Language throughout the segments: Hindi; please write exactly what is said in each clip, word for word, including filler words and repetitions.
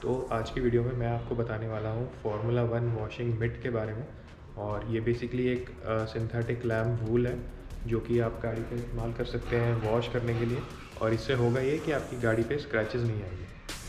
तो आज की वीडियो में मैं आपको बताने वाला हूँ फार्मूला वन वॉशिंग मिट के बारे में। और ये बेसिकली एक सिंथेटिक लैम्प वूल है जो कि आप गाड़ी पे इस्तेमाल कर सकते हैं वॉश करने के लिए। और इससे होगा ये कि आपकी गाड़ी पे स्क्रैचेस नहीं आएंगे।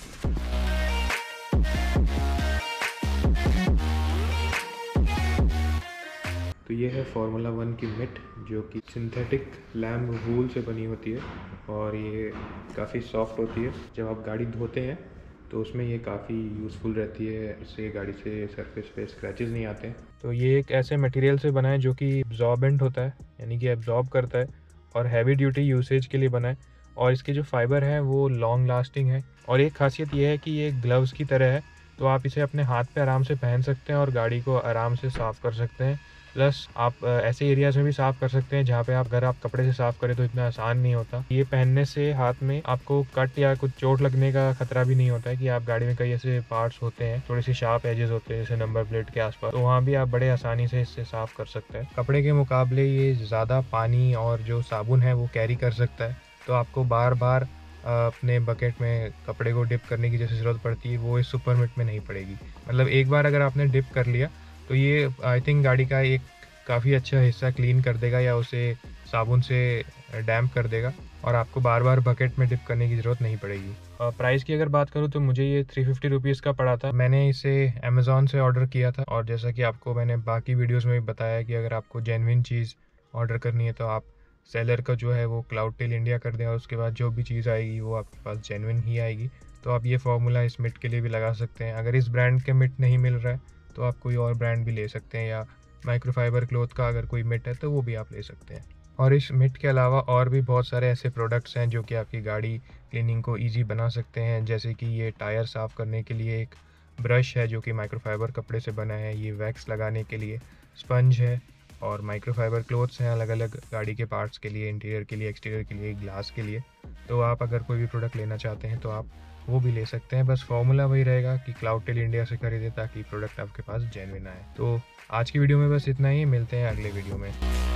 तो ये है फार्मूला वन की मिट जो कि सिंथेटिक लैम्प वूल से बनी होती है और ये काफ़ी सॉफ्ट होती है। जब आप गाड़ी धोते हैं तो उसमें ये काफ़ी यूज़फुल रहती है, इससे गाड़ी से सरफेस पे स्क्रैचेस नहीं आते हैं। तो ये एक ऐसे मटेरियल से बना है जो कि एब्जॉर्बेंट होता है, यानी कि एब्जॉर्ब करता है और हैवी ड्यूटी यूसेज के लिए बना है। और इसके जो फाइबर है वो लॉन्ग लास्टिंग है। और एक खासियत ये है कि ये ग्लव्स की तरह है, तो आप इसे अपने हाथ पे आराम से पहन सकते हैं और गाड़ी को आराम से साफ़ कर सकते हैं। प्लस आप ऐसे एरियाज में भी साफ़ कर सकते हैं जहाँ पे आप अगर आप कपड़े से साफ़ करें तो इतना आसान नहीं होता। ये पहनने से हाथ में आपको कट या कुछ चोट लगने का खतरा भी नहीं होता है कि आप गाड़ी में कई ऐसे पार्ट्स होते हैं, थोड़े से शार्प एजेस होते हैं जैसे नंबर प्लेट के आसपास, तो वहाँ भी आप बड़े आसानी से इससे साफ़ कर सकते हैं। कपड़े के मुकाबले ये ज़्यादा पानी और जो साबुन है वो कैरी कर सकता है, तो आपको बार बार अपने बकेट में कपड़े को डिप करने की जैसे ज़रूरत पड़ती है वो इस सुपर मिट में नहीं पड़ेगी। मतलब एक बार अगर आपने डिप कर लिया तो ये आई थिंक गाड़ी का एक काफ़ी अच्छा हिस्सा क्लीन कर देगा या उसे साबुन से डैम्प कर देगा और आपको बार बार बकेट में डिप करने की ज़रूरत नहीं पड़ेगी। प्राइस की अगर बात करूँ तो मुझे ये थ्री फिफ्टी रुपीज़ का पड़ा था। मैंने इसे अमेज़ॉन से ऑर्डर किया था और जैसा कि आपको मैंने बाकी वीडियोस में भी बताया कि अगर आपको जेन्युइन चीज़ ऑर्डर करनी है तो आप सेलर का जो है वो क्लाउडटेल इंडिया कर दें और उसके बाद जो भी चीज़ आएगी वो आपके पास जेन्युइन ही आएगी। तो आप ये फार्मूला इस मिट के लिए भी लगा सकते हैं। अगर इस ब्रांड के मिट नहीं मिल रहा है तो आप कोई और ब्रांड भी ले सकते हैं, या माइक्रोफाइबर क्लॉथ का अगर कोई मिट है तो वो भी आप ले सकते हैं। और इस मिट के अलावा और भी बहुत सारे ऐसे प्रोडक्ट्स हैं जो कि आपकी गाड़ी क्लीनिंग को इजी बना सकते हैं, जैसे कि ये टायर साफ़ करने के लिए एक ब्रश है जो कि माइक्रोफाइबर कपड़े से बना है, ये वैक्स लगाने के लिए स्पंज है, और माइक्रोफाइबर क्लोथ्स हैं अलग अलग गाड़ी के पार्ट्स के लिए, इंटीरियर के लिए, एक्सटीरियर के लिए, ग्लास के लिए। तो आप अगर कोई भी प्रोडक्ट लेना चाहते हैं तो आप वो भी ले सकते हैं। बस फॉर्मूला वही रहेगा कि क्लाउडटेल इंडिया से खरीदें ताकि प्रोडक्ट आपके पास जेन्युइन आए। तो आज की वीडियो में बस इतना ही, मिलते हैं अगले वीडियो में।